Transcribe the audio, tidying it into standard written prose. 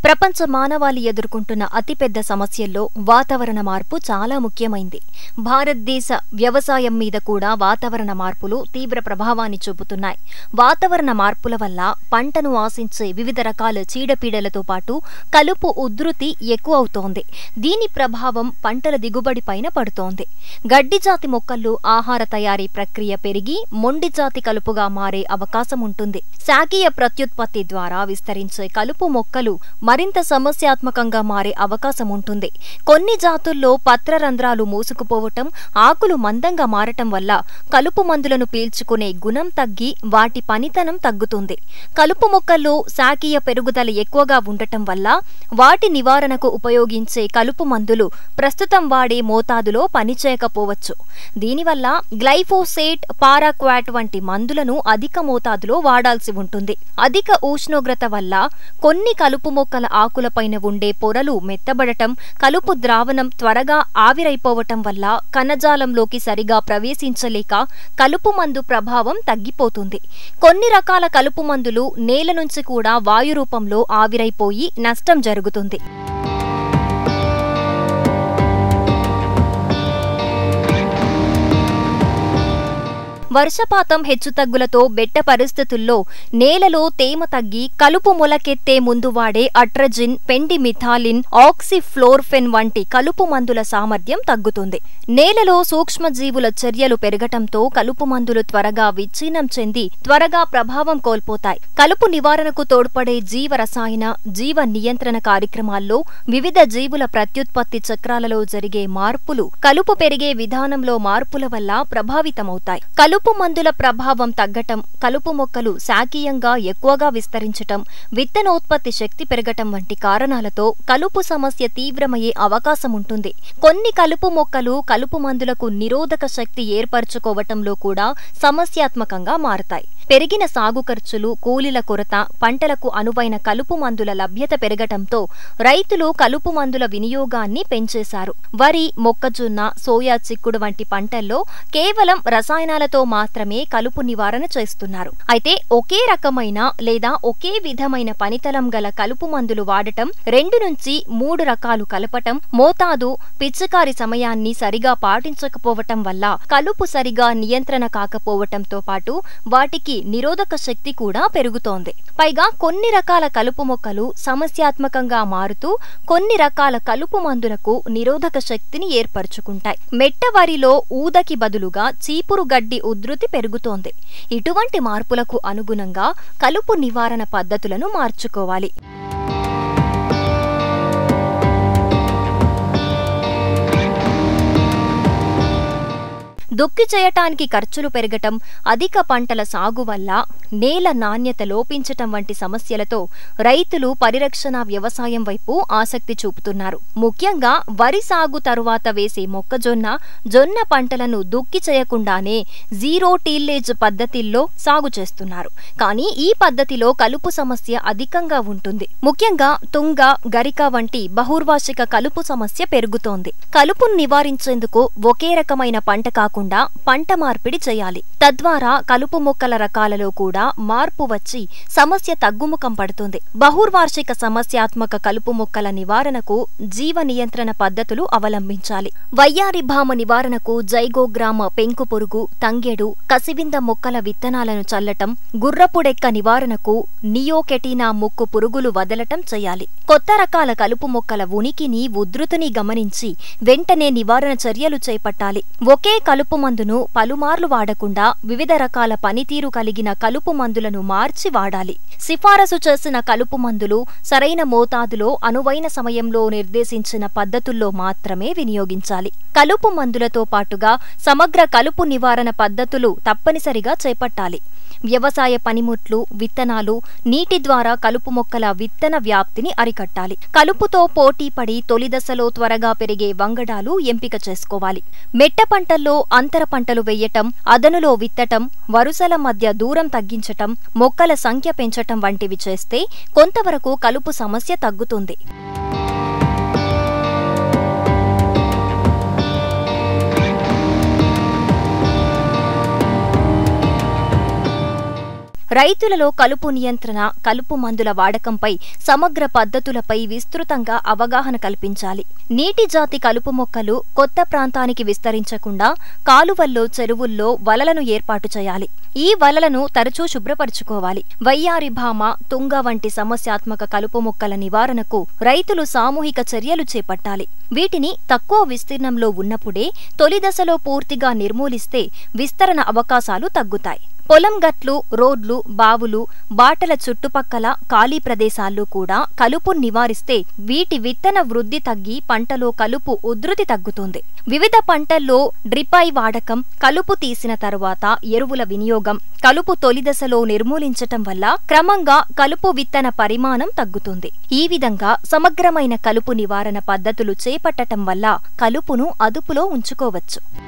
ప్రపంచ మానవాళి ఎదుర్కొంటున్న అతిపెద్ద సమస్యల్లో వాతావరణ మార్పు చాలా ముఖ్యమైంది. భారతదేశ వ్యవసాయం మీద కూడా వాతావరణ మార్పులు తీవ్ర ప్రభావాన్ని చూపుతున్నాయి. వాతావరణ మార్పుల వల్ల పంటను ఆశించే వివిధ రకాల చీడపీడలతో పాటు కలుపు ఉధృతి ఎక్కువ అవుతోంది. దీని ప్రభావం పంటల దిగుబడిపైన పడుతోంది. గడ్డి జాతి మొక్కల్లో ఆహార తయారీ ప్రక్రియ పెరిగి మొండి జాతి కలుపుగా మారే అవకాశం ఉంటుంది. శాఖీయ ప్రత్యుత్పత్తి ద్వారా విస్తరించే కలుపు మొక్కలు మరింత సమస్యాత్మకంగా మారే అవకాశం ఉంటుంది. కొన్ని జాతుల్లో పత్రరంధ్రాలు మూసుకుపోవటం, ఆకులు మందంగా మారటం వల్ల కలుపు మందులను పీల్చుకునే గుణం తగ్గి వాటి పనితనం తగ్గుతుంది. కలుపు మొక్కల్లో శాఖీయ పెరుగుదల ఎక్కువగా ఉండటం వల్ల వాటి నివారణకు ఉపయోగించే కలుపు మందులు ప్రస్తుతం వాడే మోతాదులో పనిచేయకపోవచ్చు. దీనివల్ల గ్లైఫోసేట్, పారాక్వాట్ వంటి మందులను అధిక మోతాదులో వాడాల్సి ఉంటుంది. అధిక ఉష్ణోగ్రత వల్ల కొన్ని కలుపు మొక్కల ఆకులపైన ఉండే పొరలు మెత్తబడటం, కలుపు ద్రావణం త్వరగా ఆవిరైపోవటం వల్ల కణజాలంలోకి సరిగా ప్రవేశించలేక కలుపు మందు ప్రభావం తగ్గిపోతుంది. కొన్ని రకాల కలుపు మందులు నేల నుంచి కూడా వాయు రూపంలో ఆవిరైపోయి నష్టం జరుగుతుంది. వర్షపాతం హెచ్చుతగ్గులతో బెట్ట పరిస్థితుల్లో నేలలో తేమ తగ్గి కలుపు మొలకెత్తే ముందు వాడే అట్రజిన్, పెండిమిథాలిన్, ఆక్సిఫ్లోర్ఫెన్ వంటి కలుపు మందుల సామర్థ్యం తగ్గుతుంది. నేలలో సూక్ష్మజీవుల చర్యలు పెరగటంతో కలుపు మందులు త్వరగా విచ్ఛిన్నం చెంది త్వరగా ప్రభావం కోల్పోతాయి. కలుపు నివారణకు తోడ్పడే జీవ రసాయన, జీవ నియంత్రణ కార్యక్రమాల్లో వివిధ జీవుల ప్రత్యుత్పత్తి చక్రాలలో జరిగే మార్పులు కలుపు పెరిగే విధానంలో మార్పుల వల్ల ప్రభావితమవుతాయి. కలుపు మందుల ప్రభావం తగ్గటం, కలుపు మొక్కలు శాఖీయంగా ఎక్కువగా విస్తరించటం, విత్తనోత్పత్తి శక్తి పెరగటం వంటి కారణాలతో కలుపు సమస్య తీవ్రమయ్యే అవకాశం ఉంటుంది. కొన్ని కలుపు మొక్కలు కలుపు మందులకు నిరోధక శక్తి ఏర్పరచుకోవటంలో కూడా సమస్యాత్మకంగా మారతాయి. పెరిగిన సాగు ఖర్చులు, కూలీల కొరత, పంటలకు అనువైన కలుపు మందుల లభ్యత పెరగటంతో రైతులు కలుపు మందుల వినియోగాన్ని పెంచేశారు. వరి, మొక్కజొన్న, సోయా చిక్కుడు వంటి పంటల్లో కేవలం రసాయనాలతో మాత్రమే కలుపు నివారణ చేస్తున్నారు. అయితే ఒకే రకమైన లేదా ఒకే విధమైన పనితనం గల కలుపు మందులు వాడటం, 2 నుంచి 3 రకాలు కలపటం, మోతాదు, పిచికారి సమయాన్ని సరిగా పాటించకపోవటం వల్ల కలుపు సరిగా నియంత్రణ కాకపోవటంతో పాటు వాటికి నిరోధక శక్తి కూడా పెరుగుతోంది. పైగా కొన్ని రకాల కలుపు మొక్కలు సమస్యాత్మకంగా మారుతూ కొన్ని రకాల కలుపు మందులకు నిరోధక శక్తిని ఏర్పరచుకుంటాయి. మెట్ట వరిలో ఊదకి బదులుగా చీపురు గడ్డి ఉధృతి పెరుగుతోంది. ఇటువంటి మార్పులకు అనుగుణంగా కలుపు నివారణ పద్ధతులను మార్చుకోవాలి. దుక్కి చేయటానికి ఖర్చులు పెరగటం, అధిక పంటల సాగు వల్ల నేల నాణ్యత లోపించటం వంటి సమస్యలతో రైతులు పరిరక్షణ వ్యవసాయం వైపు ఆసక్తి చూపుతున్నారు. ముఖ్యంగా వరి సాగు తరువాత వేసే మొక్కజొన్న, జొన్న పంటలను దుక్కి చేయకుండానే జీరో టీల్లేజ్ పద్ధతిల్లో సాగు చేస్తున్నారు. కానీ ఈ పద్ధతిలో కలుపు సమస్య అధికంగా ఉంటుంది. ముఖ్యంగా తుంగ, గరిక వంటి బహుర్వార్షిక కలుపు సమస్య పెరుగుతోంది. కలుపును నివారించేందుకు ఒకే రకమైన పంట కాకుండా పంట మార్పిడి చేయాలి. తద్వారా కలుపు మొక్కల రకాలలో కూడా మార్పు వచ్చి సమస్య తగ్గుముఖం పడుతుంది. బహుర్వార్షిక సమస్యాత్మక కలుపు మొక్కల నివారణకు జీవ నియంత్రణ పద్ధతులు అవలంబించాలి. వయ్యారి భామ నివారణకు జైగోగ్రామ పెంకు పురుగు, తంగెడు, కసివింద మొక్కల విత్తనాలను చల్లటం, గుర్రపుడెక్క నివారణకు నియోకెటీనా ముక్కు పురుగులు వదలటం చేయాలి. కొత్త రకాల కలుపు మొక్కల ఉనికిని, ఉధృతిని గమనించి వెంటనే నివారణ చర్యలు చేపట్టాలి. ఒకే కలుపు మందును పలుమార్లు వాడకుండా వివిధ రకాల పనితీరు కలిగిన కలుపు మందులను మార్చి వాడాలి. సిఫారసు చేసిన కలుపు మందులు సరైన మోతాదులో, అనువైన సమయంలో నిర్దేశించిన పద్ధతుల్లో మాత్రమే వినియోగించాలి. కలుపు మందులతో పాటుగా సమగ్ర కలుపు నివారణ పద్ధతులు తప్పనిసరిగా చేపట్టాలి. వ్యవసాయ పనిముట్లు, విత్తనాలు, నీటి ద్వారా కలుపు మొక్కల విత్తన వ్యాప్తిని అరికట్టాలి. కలుపుతో పోటీపడి తొలి దశలో త్వరగా పెరిగే వంగడాలు ఎంపిక చేసుకోవాలి. మెట్ట పంటల్లో అంతర పంటలు వేయటం, అదనులో విత్తటం, వరుసల మధ్య దూరం తగ్గించటం, మొక్కల సంఖ్య పెంచటం వంటివి చేస్తే కొంతవరకు కలుపు సమస్య తగ్గుతుంది. రైతులలో కలుపు నియంత్రణ, కలుపు మందుల వాడకంపై సమగ్ర పద్ధతులపై విస్తృతంగా అవగాహన కల్పించాలి. నీటి జాతి కలుపు మొక్కలు కొత్త ప్రాంతానికి విస్తరించకుండా కాలువల్లో, చెరువుల్లో వలలను ఏర్పాటు చేయాలి. ఈ వలలను తరచూ శుభ్రపరుచుకోవాలి. వయ్యారి భామ, తుంగ వంటి సమస్యాత్మక కలుపు మొక్కల నివారణకు రైతులు సామూహిక చర్యలు చేపట్టాలి. వీటిని తక్కువ విస్తీర్ణంలో ఉన్నప్పుడే తొలి దశలో పూర్తిగా నిర్మూలిస్తే విస్తరణ అవకాశాలు తగ్గుతాయి. పొలం గట్లు, రోడ్లు, బావులు, బాటల చుట్టుపక్కల ఖాళీ ప్రదేశాల్లో కూడా కలుపు నివారిస్తే వీటి విత్తన వృద్ధి తగ్గి పంటలో కలుపు ఉధృతి తగ్గుతుంది. వివిధ పంటల్లో డ్రిపై వాడకం, కలుపు తీసిన తరువాత ఎరువుల వినియోగం, కలుపు తొలి దశలో నిర్మూలించటం వల్ల క్రమంగా కలుపు విత్తన పరిమాణం తగ్గుతుంది. ఈ విధంగా సమగ్రమైన కలుపు నివారణ పద్ధతులు చేపట్టటం వల్ల కలుపును అదుపులో ఉంచుకోవచ్చు.